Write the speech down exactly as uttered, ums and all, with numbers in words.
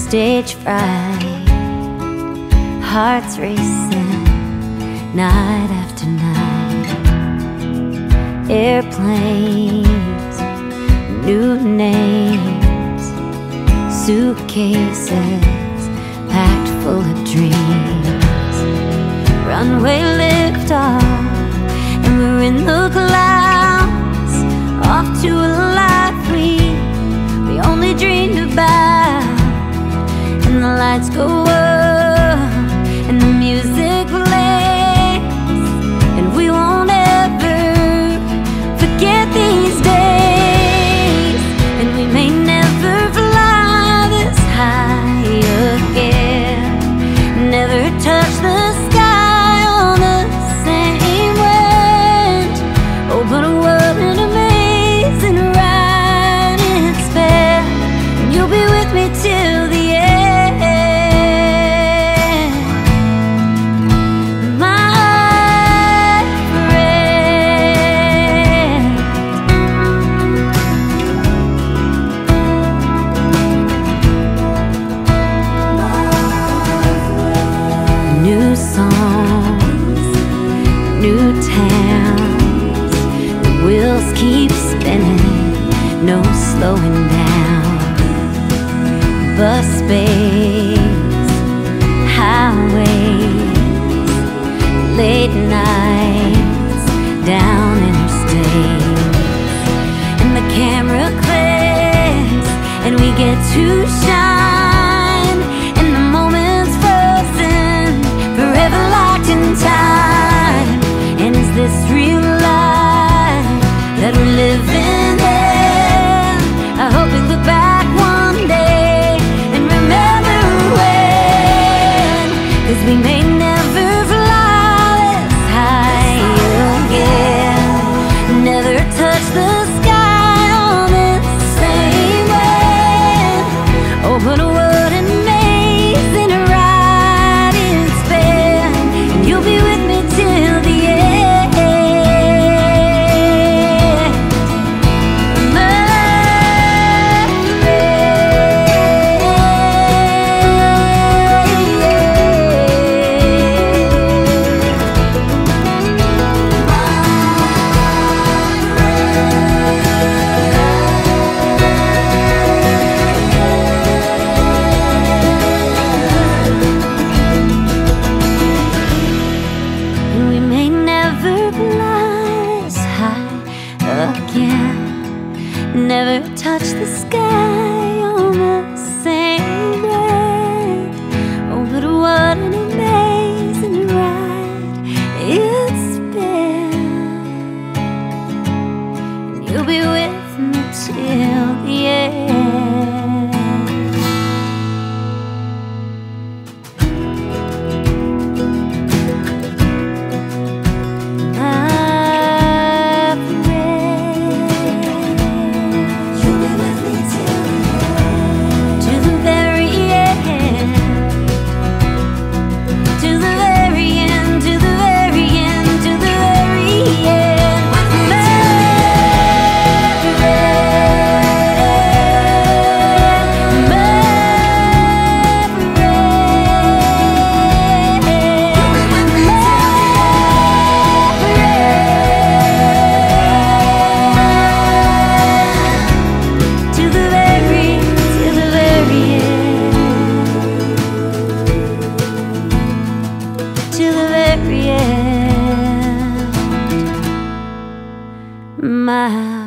stage fright, hearts racing night after night. Airplanes, new names, suitcases packed full of dreams. Runway lift off and we're in the clouds, off to a life we, we only dreamed about. And the lights go up and the music plays, and we won't ever forget these days. And we may never fly this high again, never touch the sky on the same wind. Oh, but what an amazing ride it's been, and you'll be with me till the end. New songs, new towns, the wheels keep spinning, no slowing down. Bus space, highways, late nights, down interstates, and the camera clicks, and we get to shine, and the moment's frozen, forever locked in time. And is this real life that we're living in? I hope we look back one day and remember when, 'cause we may never fly this high again, never touch the sky on this same wind. Oh, but what an amazing ride it's been, and you'll be with me till the end. Again, never touch the sky on the same way. Oh, but what an amazing ride it's been, and you'll be with me till the end. My